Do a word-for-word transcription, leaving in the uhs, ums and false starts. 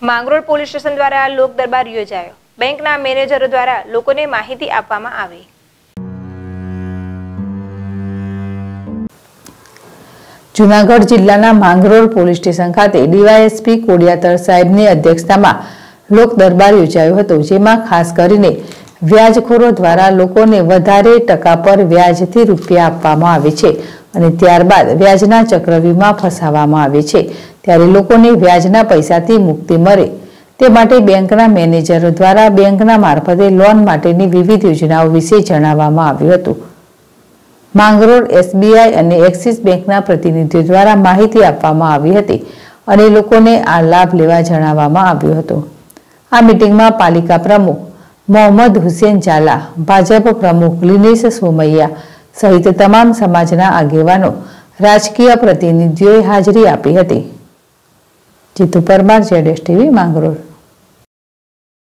Mangrol police station દ્વારા લોક દરબાર યોજાયો। બેંકના મેનેજરો દ્વારા લોકોને માહિતી આપવામાં આવી। જૂનાગઢ જિલ્લાના માંગરોળ પોલીસ સ્ટેશન ખાતે ડીવાયએસપી કોડિયાતર સાહેબની અધ્યક્ષતામાં લોક દરબાર યોજાયો હતો, જેમાં ખાસ કરીને વ્યાજખોરો દ્વારા લોકોને વધારે ટકા પર વ્યાજથી રૂપિયા આપવામાં આવે છે અને ત્યારબાદ વ્યાજના ચક્રવ્યૂહમાં ફસાવવામાં આવે છે। ત્યારે લોકોને વ્યાજના પૈસાથી મુક્તિ મળે તે માટે બેંકના મેનેજરો દ્વારા બેંકના મારફતે લોન માટેની વિવિધ યોજનાઓ વિશે જણાવવામાં આવ્યું હતું। માંગરોળ એસબીઆઈ અને એક્સિસ બેંકના પ્રતિનિધિઓ દ્વારા માહિતી આપવામાં આવી હતી અને લોકોને આ લાભ લેવા જણાવવામાં આવ્યું હતું। આ મીટિંગમાં પાલિકા પ્રમુખ મોહમ્મદ હુસેન ઝાલા, ભાજપ પ્રમુખ લિનેશ સોમૈયા સહિત તમામ સમાજના આગેવાનો, રાજકીય પ્રતિનિધિઓએ હાજરી આપી હતી। જીતુ પરમાર, જેડેશ ટીવી, માંગરોળ।